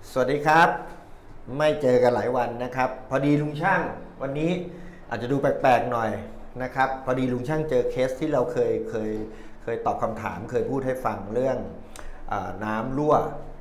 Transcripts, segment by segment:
สวัสดีครับไม่เจอกันหลายวันนะครับพอดีลุงช่างวันนี้อาจจะดูแปลกๆหน่อยนะครับพอดีลุงช่างเจอเคสที่เราเคยตอบคำถามเคยพูดให้ฟังเรื่องน้ำรั่ว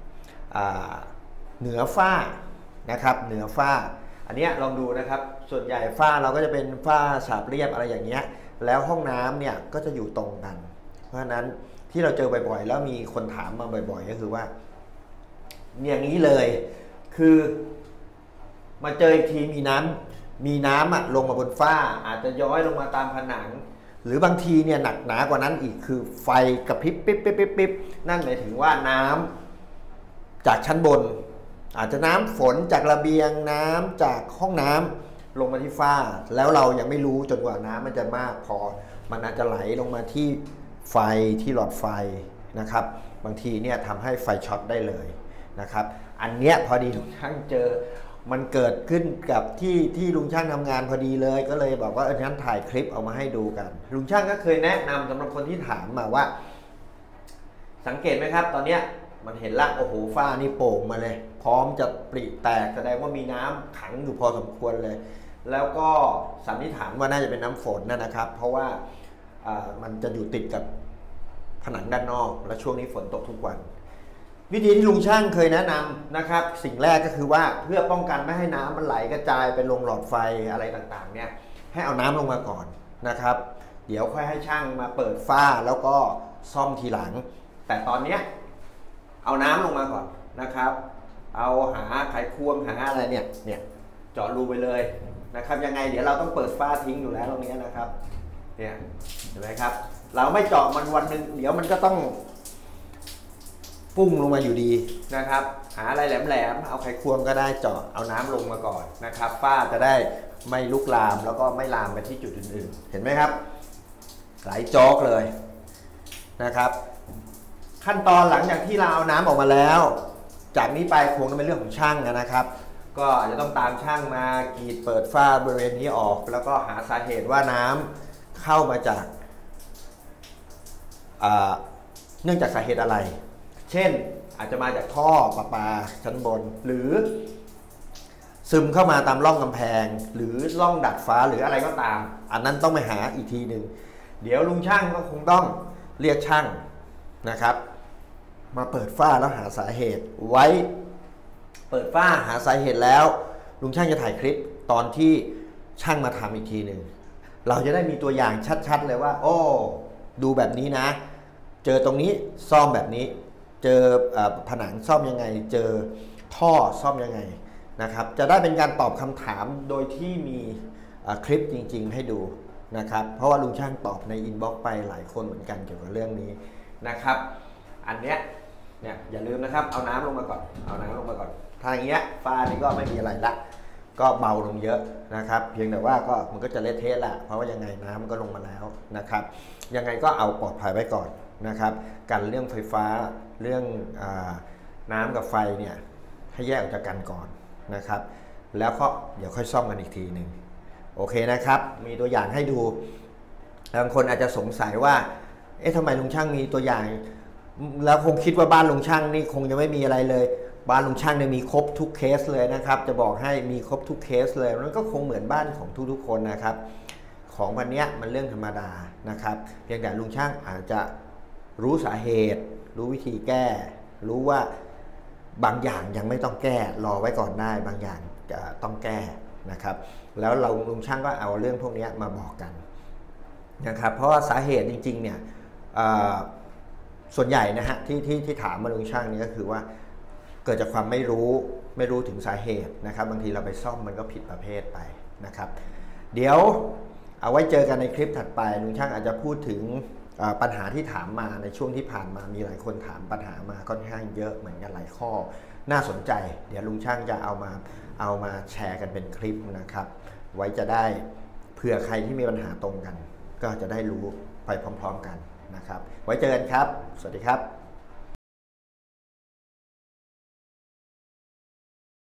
เหนือฝ้านะครับเหนือฝ้าอันนี้ลองดูนะครับส่วนใหญ่ฝ้าเราก็จะเป็นฝ้าฉาบเรียบอะไรอย่างเงี้ยแล้วห้องน้ำเนี่ยก็จะอยู่ตรงกันเพราะฉะนั้นที่เราเจอบ่อยๆแล้วมีคนถามมาบ่อยๆก็คือว่าอย่างนี้เลยคือมาเจออีกทีมีน้ำลงมาบนฝ้าอาจจะย้อยลงมาตามผนังหรือบางทีเนี่ยหนักหนากว่านั้นอีกคือไฟกระพริบปิ๊บนั่นหมายถึงว่าน้ำจากชั้นบนอาจจะน้ำฝนจากระเบียงน้ำจากห้องน้ำลงมาที่ฝ้าแล้วเรายังไม่รู้จนกว่าน้ำมันจะมากพอมันอาจจะไหลลงมาที่ไฟที่หลอดไฟนะครับบางทีเนี่ยทำให้ไฟช็อตได้เลยนะครับอันเนี้ยพอดีลุงช่างเจอมันเกิดขึ้นกับที่ลุงช่างทำงานพอดีเลยก็เลยบอกว่างั้นถ่ายคลิปเอามาให้ดูกันลุงช่างก็เคยแนะนำสำหรับคนที่ถามมาว่าสังเกตไหมครับตอนเนี้ยมันเห็นละโอ้โหฝ้านี่โป่งมาเลยพร้อมจะปริแตกแสดงว่ามีน้ำขังอยู่พอสมควรเลยแล้วก็สันนิษฐานว่าน่าจะเป็นน้ำฝนนะครับเพราะว่ามันจะอยู่ติดกับผนังด้านนอกและช่วงนี้ฝนตกทุกวันวิธีที่ลุงช่างเคยแนะนำนะครับสิ่งแรกก็คือว่าเพื่อป้องกันไม่ให้น้ำมันไหลกระจายไปลงหลอดไฟอะไรต่างๆเนี่ยให้เอาน้ำลงมาก่อนนะครับเดี๋ยวค่อยให้ช่างมาเปิดฝ้าแล้วก็ซ่อมทีหลังแต่ตอนนี้เอาน้ำลงมาก่อนนะครับเอาหาไขควงหาอะไรเนี่ยเจาะรูไปเลยนะครับยังไงเดี๋ยวเราต้องเปิดฝ้าทิ้งอยู่แล้วตรงนี้นะครับเนี่ยเห็นไหมครับเราไม่เจาะมันวันหนึ่งเดี๋ยวมันก็ต้องพุ่งลงมาอยู่ดีนะครับหาอะไรแหลมๆเอาไขควงก็ได้เจาะเอาน้ำลงมาก่อนนะครับฝ้าจะได้ไม่ลุกลามแล้วก็ไม่ลามไปที่จุดอื่นๆเห็นไหมครับไหลโจ๊กเลยนะครับขั้นตอนหลังจากที่เราเอาน้ำออกมาแล้วจากนี้ไปคงต้องเป็นเรื่องของช่างนะครับก็อาจจะต้องตามช่างมากรีดเปิดฝ้าบริเวณนี้ออกแล้วก็หาสาเหตุว่าน้ำเข้ามาจากเนื่องจากสาเหตุอะไรเช่นอาจจะมาจากท่อประปาชั้นบนหรือซึมเข้ามาตามร่องกำแพงหรือร่องดัดฟ้าหรืออะไรก็ตามอันนั้นต้องไปหาอีกทีหนึ่งเดี๋ยวลุงช่างก็คงต้องเรียกช่างนะครับมาเปิดฝ้าแล้วหาสาเหตุไว้เปิดฝ้าหาสาเหตุแล้วลุงช่างจะถ่ายคลิปตอนที่ช่างมาทำอีกทีหนึ่งเราจะได้มีตัวอย่างชัดๆเลยว่าโอ้ดูแบบนี้นะเจอตรงนี้ซ่อมแบบนี้เจอผนังซ่อมยังไงเจอท่อซ่อมยังไงนะครับจะได้เป็นการตอบคำถามโดยที่มีคลิปจริงๆให้ดูนะครับเพราะว่าลุงช่างตอบในอินบ็อกซ์ไปหลายคนเหมือนกันเกี่ยวกับเรื่องนี้นะครับอันเนี้ยเนี่ยอย่าลืมนะครับเอาน้ำลงมาก่อนเอาน้ำลงมาก่อนถ้าอย่างเงี้ยฝ้านี่ก็ไม่มีอะไรละก็เบาลงเยอะนะครับเพียงแต่ว่าก็มันก็จะเละเทะแหละเพราะว่ายังไงน้ำมันก็ลงมาแล้วนะครับยังไงก็เอาปลอดภัยไว้ก่อนนะครับกันเรื่องไฟฟ้าเรื่องน้ำกับไฟเนี่ยให้แยกออกจากกันก่อนนะครับแล้วก็เดี๋ยวค่อยซ่อมกันอีกทีหนึ่งโอเคนะครับมีตัวอย่างให้ดูบางคนอาจจะสงสัยว่าเอ๊ะทำไมลุงช่างมีตัวอย่างแล้วคงคิดว่าบ้านลุงช่างนี่คงจะไม่มีอะไรเลยบ้านลุงช่างเนี่ยมีครบทุกเคสเลยนะครับจะบอกให้มีครบทุกเคสเลยมันก็คงเหมือนบ้านของทุกๆคนนะครับของวันนี้มันเรื่องธรรมดานะครับเพียงแต่ลุงช่างอาจจะรู้สาเหตุรู้วิธีแก้รู้ว่าบางอย่างยังไม่ต้องแก้รอไว้ก่อนได้บางอย่างจะต้องแก้นะครับแล้วเราลุงช่างก็เอาเรื่องพวกนี้มาบอกกันนะครับเพราะว่าสาเหตุจริงๆเนี่ยส่วนใหญ่นะฮะที่ถามมาลุงช่างนี่ก็คือว่าเกิดจากความไม่รู้ถึงสาเหตุนะครับบางทีเราไปซ่อมมันก็ผิดประเภทไปนะครับเดี๋ยวเอาไว้เจอกันในคลิปถัดไปลุงช่างอาจจะพูดถึงปัญหาที่ถามมาในช่วงที่ผ่านมามีหลายคนถามปัญหามาค่อนข้างเยอะเหมือนกันหลายข้อน่าสนใจเดี๋ยวลุงช่างจะเอามาแชร์กันเป็นคลิปนะครับไว้จะได้เผื่อใครที่มีปัญหาตรงกันก็จะได้รู้ไปพร้อมๆกันนะครับไว้เจอกันครับสวัสดีครับ